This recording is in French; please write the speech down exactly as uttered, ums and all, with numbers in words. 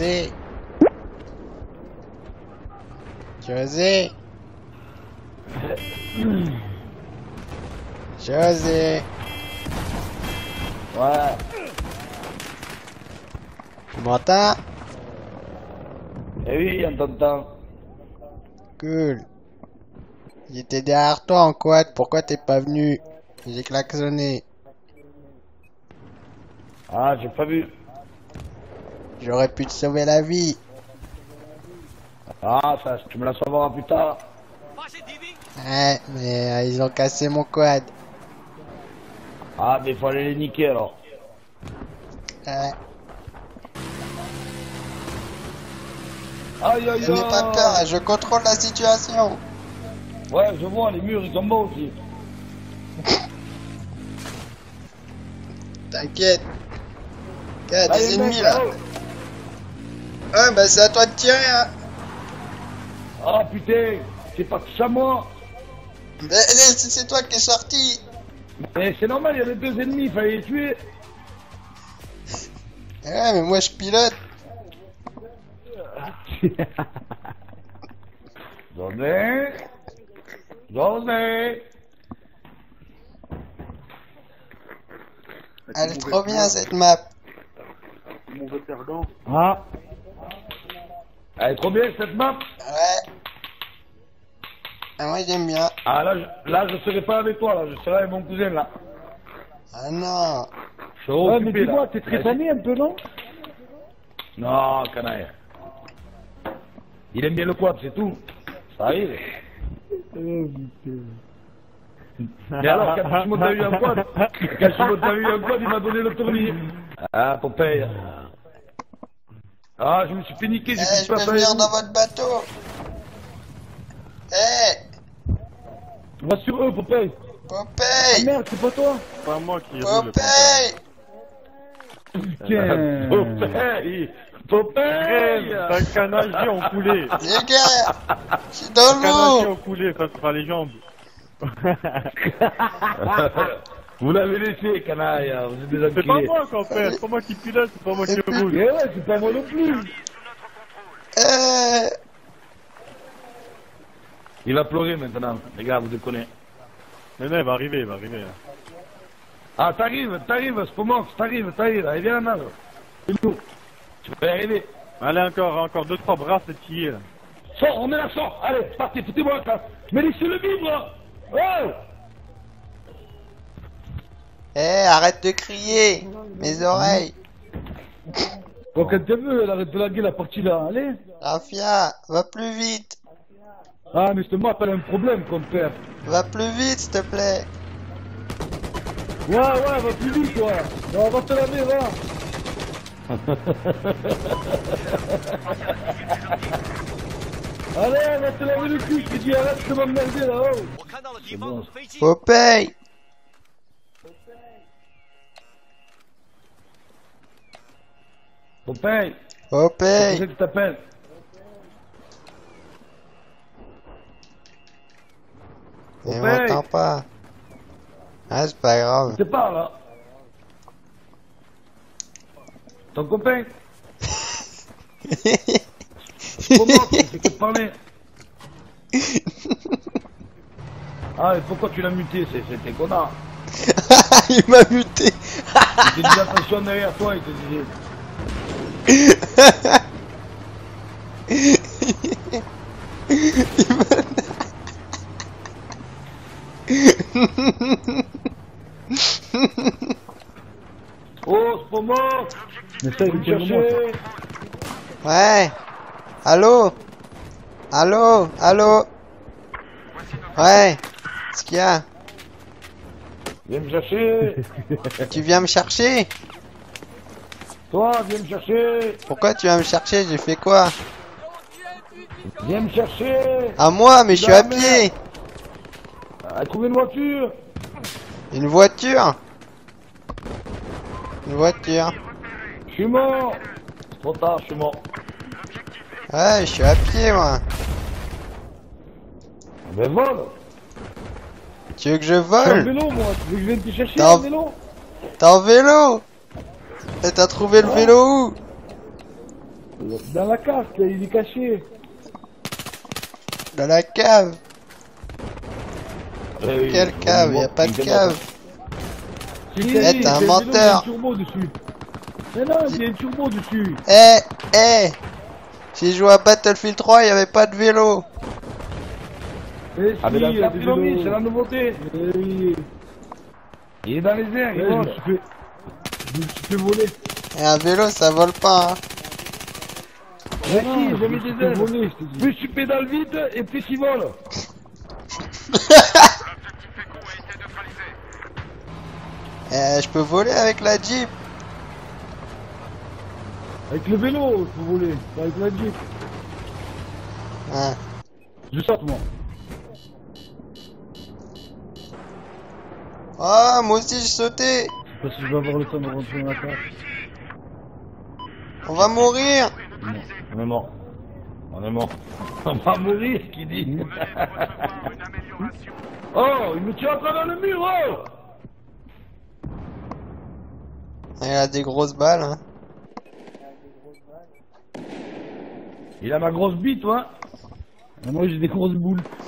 José. José. José. Ouais. Tu m'entends? Eh oui, on t'entend. Cool. J'étais derrière toi en quad, pourquoi t'es pas venu? J'ai klaxonné. Ah, j'ai pas vu. J'aurais pu te sauver la vie. Ah, ça, tu me la sauveras plus tard. Ouais, mais euh, ils ont cassé mon quad. Ah, mais il faut aller les niquer alors. Ouais. Aïe aïe Je n'ai pas peur, je contrôle la situation. Ouais, je vois, les murs ils sont beaux aussi. T'inquiète. Il y a Ah, des les ennemis mecs, là. là-haut. Ouais, bah c'est à toi de tirer, hein. Ah putain, c'est pas tout ça moi. Mais c'est c'est toi qui es sorti. Mais c'est normal, il y avait deux ennemis, il fallait les tuer. Ouais, mais moi je pilote. J'en ai. J'en ai. Elle est trop bien cette map. Mauvais perdant. Ah. Elle est trop bien cette map. Ouais. Ah, moi j'aime bien. Ah là, je, là je serai pas avec toi, là, je serai avec mon cousin là. Ah non. Je suis Ouais, mais occupé dis-moi, là. t'es trépané un peu, non? Non, canaille. Il aime bien le quad, c'est tout. Ça arrive. Oh putain. Mais alors, quand Simon t'a eu un quad, quand Simon t'a eu un quad, il m'a donné le tournis. Ah, Popeye. Ah, je me suis fait niquer, j'ai Eh, plus je de peux place venir avec dans vous. votre bateau. Eh, Va sur eux, Popeye. Ah Popeye. merde, c'est pas toi? Pas moi qui roule le Popeye. Tiens. Popeye. Popeye. Crème, t'as un canal en coulé. Les gars, je suis dans Un canal l'eau. en coulé, ça sera les jambes. Vous l'avez laissé, canaille, vous êtes des C'est pas enculés. moi qu'en fait, c'est pas moi qui pilote, c'est pas moi qui roule. Eh ouais, c'est pas moi non plus. Eh, Il va pleurer maintenant, les gars, vous déconnez. Mais non, il va arriver, il va arriver. Ah, t'arrives, t'arrives, Spomox, t'arrives, t'arrives, allez, viens là, c'est nous. Tu vas y arriver. Allez, encore, encore deux, trois brasses et tirer là. Sors, on est là, sors, allez, partez, foutez-moi ça. Mais laissez-le vivre, là. Ouais. eh, arrête de crier. Mes oreilles. Bon, quand tu veux, elle arrête de laguer la partie là, allez. Rafia, va plus vite. Ah, mais cette map, elle a un problème, compère. Va plus vite, s'il te plaît. Ouais, ouais, va plus vite, toi. Non, va te laver, va. Allez, va te laver le cul, je te dis, arrête de m'emmerder là-haut. C'est bon. Popeye. Popeye, c'est Popeye. que tu t'appelles. Il Popeye. m'entend pas. Ah, c'est pas grave. C'est pas là. Ton copain. Comment tu fais que parler? Ah, et pourquoi tu l'as muté? C'était connard. Il m'a muté. Il te disait attention derrière toi, il te disait. Oh, c'est pas mort. Mais ça, il Vous est me bien cherchez. Ouais. Allô? Allô? Allô? Ouais. Qu'est-ce qu'il y a? Viens me chercher. Tu viens me chercher? Toi, viens me chercher. Pourquoi tu viens me chercher? J'ai fait quoi? Viens me chercher. À moi, mais je suis à pied. Ah, trouve une voiture. Une voiture? Une voiture. Je suis mort. C'est trop tard, je suis mort. Ouais, je suis à pied, moi. Ben vole. Tu veux que je Je suis en vole? vélo, moi. Tu veux que je vienne te chercher T'en- en vélo? T'es en vélo? Et t'as trouvé le vélo où? Dans la carte, là, il est caché. Dans la cave. Eh, Quelle cave? Y a pas de cave. Si, Eh, si, t'es un c'est menteur. vélo, il y a un turbo dessus. Mais non, il y a un turbo dessus. Eh, eh. J'ai joué à Battlefield trois, y avait pas de vélo. Eh, Ah, mais si, la il y a carte, des ils l'ont mis, vélos. c'est la nouveauté. Eh oui. Il est dans les airs, il Ouais, je vole. me suis fait... Je me suis fait voler. Et un vélo, ça vole pas, hein. Mais Non, si, je j'ai me mis suis des fait ailes. voler, je te dis. Plus tu pédales vite, et plus il vole. Eh, je peux voler avec la Jeep. Avec le vélo, il faut voler. Pas avec la Jeep. Hein. Je saute, moi. Oh, moi aussi j'ai sauté. Je sais pas si je vais avoir le temps de rentrer dans la carte. On va mourir. On est mort. On est mort. On va mourir, ce qu'il dit. Oh, il me tire à travers le mur, oh. Il a des grosses balles, hein. Il a ma grosse bite, toi. Et moi, j'ai des grosses boules.